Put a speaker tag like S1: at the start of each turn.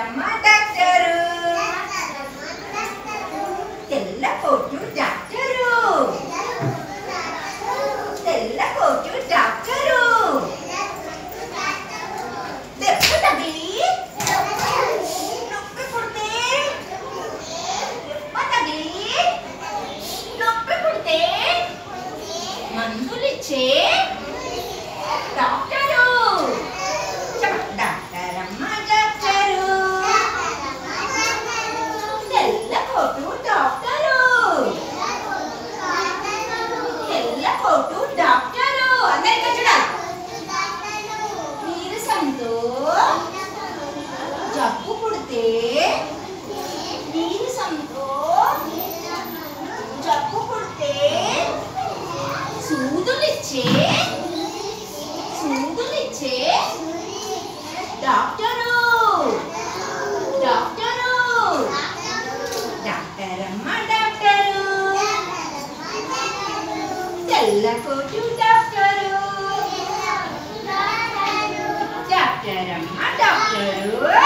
S1: డాక్టరమ్మ డాక్టరు తెల్ల coat doctor తెల్ల కోటు డాక్టరు దెబ్బ తగిలి నొప్పి పుడితే దెబ్బ తగిలి నొప్పి పుడితే మందులిచ్చే డాక్టరు డాక్టరమ్మ డాక్టరు తెల్ల కోటు డాక్టరు తెల్ల కోటు డాక్టరు అందరికీ చూడాలి నీరసంతో జబ్బు పుడితే నీరసంతో జబ్బు పుడితే సూదులిచ్చే డాక్టరు డాక్టరు డాక్టరమ్మ డాక్టరు తెల్ల కోటు డాక్టరు డాక్టరమ్మ డాక్టరు